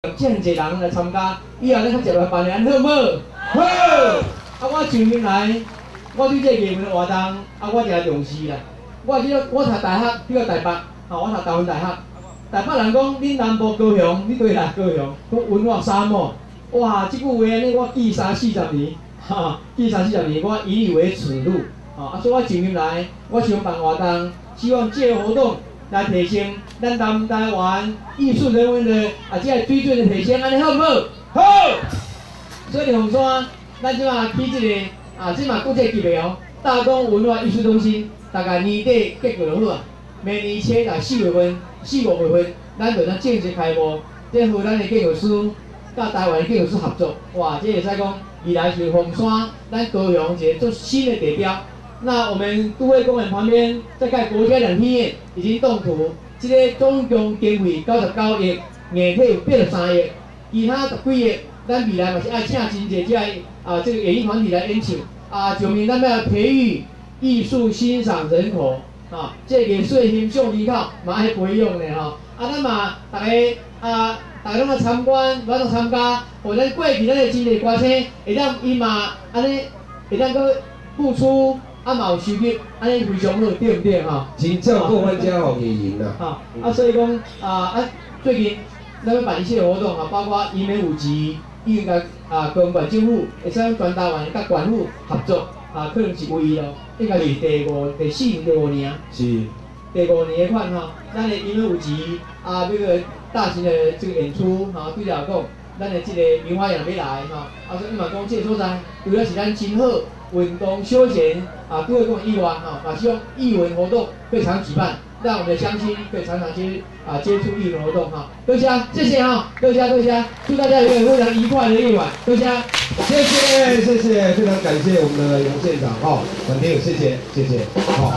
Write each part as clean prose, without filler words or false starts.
这么侪人来参加，以后咱较接来办理，好唔好？好。啊，我上年来，我对这艺文活动，我真重视啦。我读大学，去到台北，我读台湾大学。台北人讲，恁南部高雄，你对啦高雄，讲文化沙漠。哇，这句话安尼，我记30-40年，记30-40年，我以你为耻辱。所以我上年来，我想办活动，希望这个活动来提升咱南台湾艺术人文的这个水准的提升，安尼好唔好？好。所以红山，咱即马起这个即马国际级别大东文化艺术中心，大概年底结束就好啊。明年初在4月份、4、5月份，咱就当正式开幕。这和咱的建筑师、甲台湾的建筑师合作，哇，这会使讲未来是红山，咱高雄一个做新的地标。那我们都会公园旁边在盖国家两厅院已经动土，这个总共经费99亿，硬体有83亿，其他10几亿，咱未来嘛是爱请真侪这个演艺团体来演唱就明咱要培育艺术欣赏人口这个艺术欣赏人口嘛爱培养的咱嘛大家拢来参观，我拢参加，或者过去咱的真侪歌星会当伊嘛安尼会当个付出。嘛有收入，安尼非常好，对不对真正够阮遮互艺人啦。 所以讲最近咱要办一些活动包括移民5级，已经甲高雄县政府会使全台湾甲县府合作可能是唯一咯，应该是第4年、第5年。 是。 第5年的款咱的移民5级这个大型的这个演出对了讲，咱的这个明华园要来所以嘛讲这个所在，除了是咱真好。运动休闲都会跟意外希望艺文活动可以常举办，让我们的乡亲可以常常接触艺文活动多谢，谢谢多谢，祝大家有一个非常愉快的夜晚，多谢， 谢谢，非常感谢我们的杨县长肯定谢谢，谢谢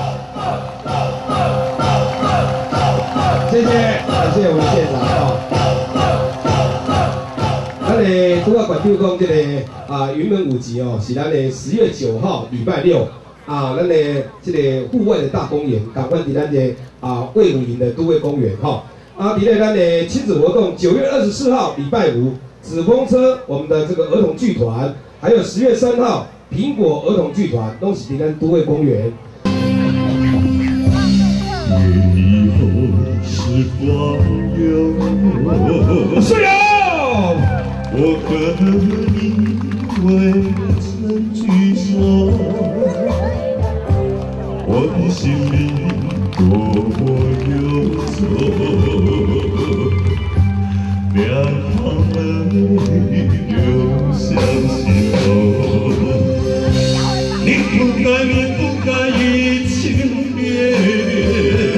感谢我们县长咱的拄啊观众讲，这个云门5级是咱的10月9号礼拜六咱的这个户外的大公园，赶快伫咱的卫武营的都会公园伫咧咱的亲子活动9月24号礼拜5，纸风车我们的这个儿童剧团，还有10月3号苹果儿童剧团，都是伫咱都会公园。是呀。我和你未曾聚首，我的心里多么忧愁，两行泪流向心头。你不该移情别恋，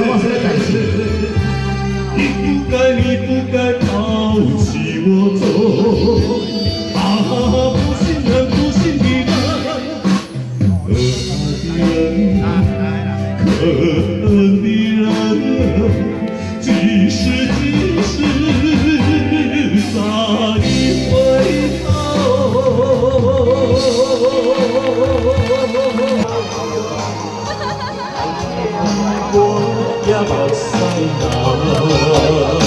你不该抛弃我走。不信人，不信你的，可恨的人，几时再回头？我也目屎流。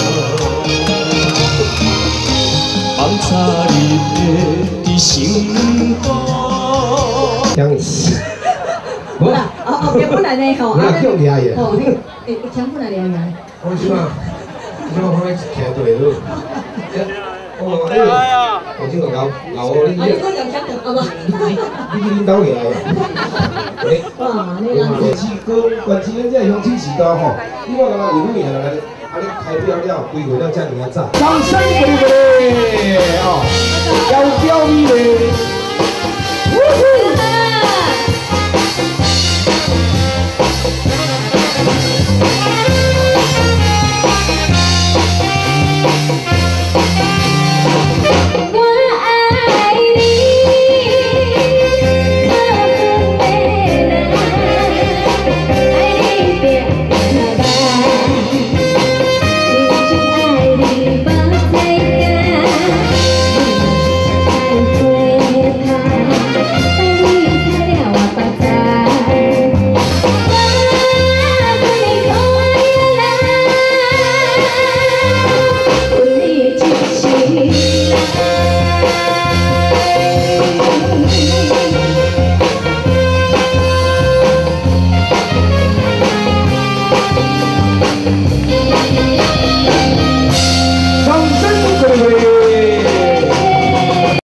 放插你的心中。 无啦，别本来呢吼， 你叫厉害耶！ 你抢本来厉害。 我即嘛徛对了。我即个老你你我就抢到，好无？ 你去恁兜徛呀？ 哇，你人这市高，关市咱这乡亲市道吼，你我感觉有影来，你开票了，规划了遮尔啊早。掌声鼓励要标美嘞！